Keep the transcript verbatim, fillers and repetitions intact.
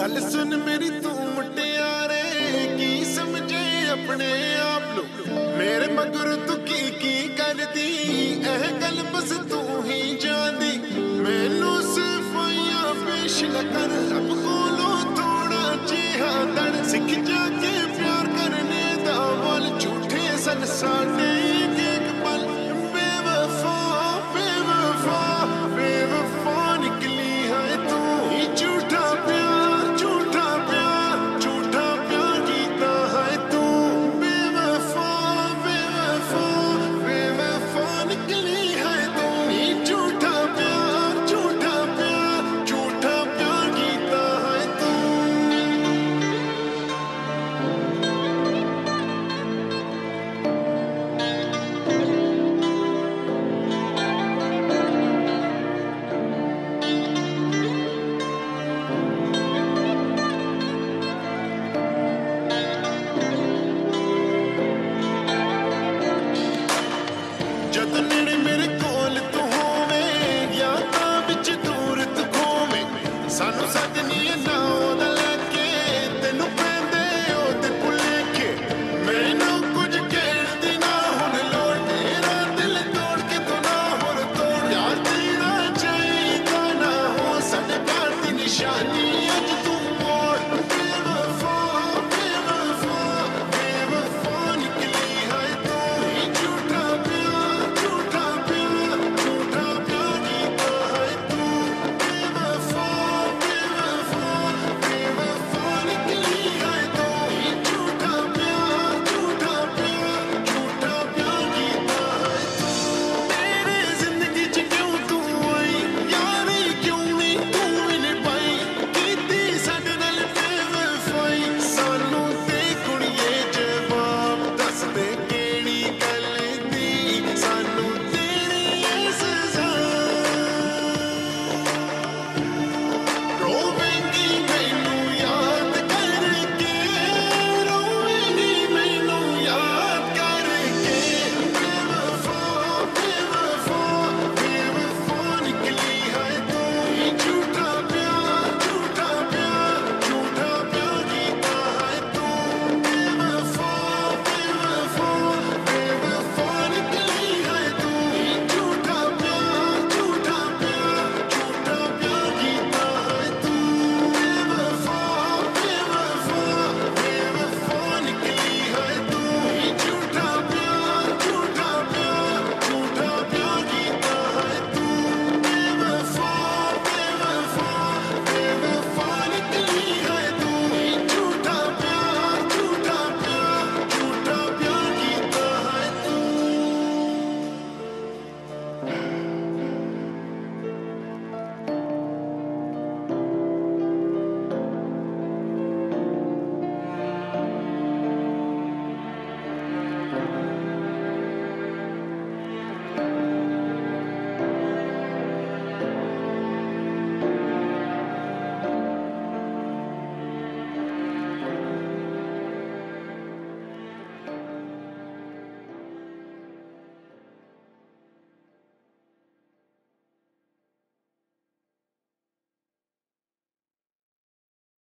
गल सुन मेरी तू मुटियारे की समझे अपने आप लो मेरे मगर तू की की कर दी एह गल बस तू ही जानी मैनू सिफाइयां पेश न कर रब कोलो थोड़ा जिहा दर सिख जाके प्यार करने दा वल झूठे सन साडे एक पल बेवफा बेवफा बेवफा निकली है तू झूठा प्यार झूठा प्यार झूठा प्यार कीता है तू बेवफा बेवफा बेवफा निकली है तू झूठा प्यार झूठा प्यार झूठा प्यार कीता है तू जद नेड़े मेरे कोल तू होवे यादां विच दूर तू खोवे सानू सजनी ना ओदा लैके तेनू पैंदे ओदे भुलेखे मैनू कुछ कहदी ना हुण लोड़ तेरा दिल तोड़ के तू ना होर तोड़ यार तेरा चाहिदा ना हो साडे प्यार दी निशानी अज तू